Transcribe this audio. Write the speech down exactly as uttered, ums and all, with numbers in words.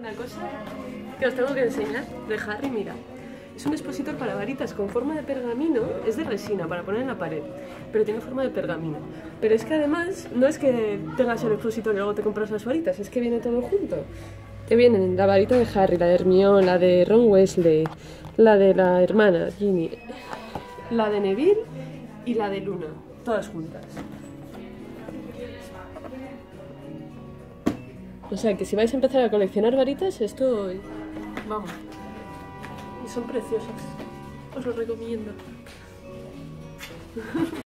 Una cosa que os tengo que enseñar de Harry, mira. Es un expositor para varitas con forma de pergamino, es de resina para poner en la pared, pero tiene forma de pergamino. Pero es que además, no es que tengas el expositor y luego te compras las varitas, es que viene todo junto. Que vienen la varita de Harry, la de Hermione, la de Ron Weasley, la de la hermana Ginny, la de Neville y la de Luna, todas juntas. O sea que si vais a empezar a coleccionar varitas, esto, vamos, y son preciosas, os lo recomiendo.